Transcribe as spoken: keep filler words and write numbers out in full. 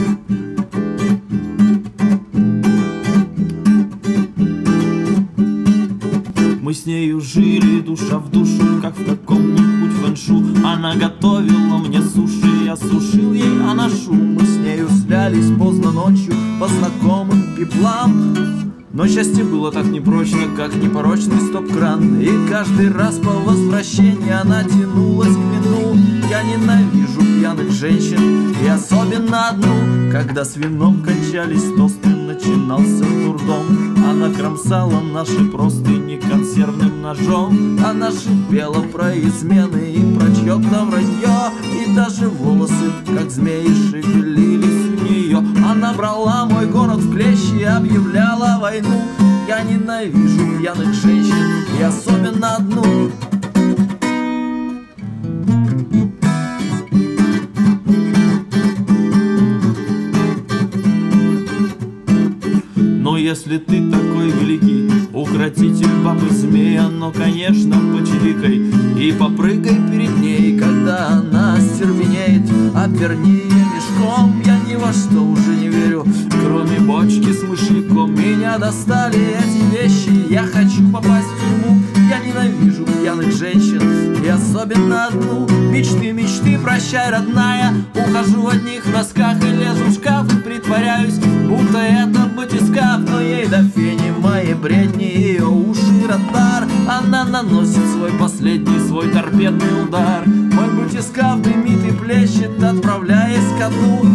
Мы с нею жили душа в душу, как в каком-нибудь фэншу. Она готовила мне суши, я сушил ей анашу. Мы с нею слялись поздно ночью по знакомым пеплам. Но счастье было так непрочно, как непорочный стоп-кран. И каждый раз по возвращении она тянулась к вину. Я ненавижу пьяных женщин, и особенно одну. Когда с вином кончались тосты, начинался дурдом. Она кромсала наши простыни консервным ножом. Она шипела про измены и про чьё-то вранье. И даже волосы, как змеи, шевелились у нее. Она брала мой город в клещи и объявляла войну. Я ненавижу пьяных женщин, и особенно одну. Но если ты такой великий укротитель бабы змея, но, конечно, почирикай и попрыгай перед ней. Когда она стервенеет, обверни ее мешком. Я ни во что уже не верю, кроме бочки с мышьяком. Меня достали эти вещи, я хочу попасть в тюрьму. Я ненавижу пьяных женщин, и особенно одну. Мечты, мечты, прощай, родная. Ухожу в одних носках и лезу в шкаф, и притворяюсь, будто это батискаф. Но ей до фени мои бредни, ее уши радар. Она наносит свой последний, свой торпедный удар. Мой батискаф дымит и плещет, отправляясь ко дну.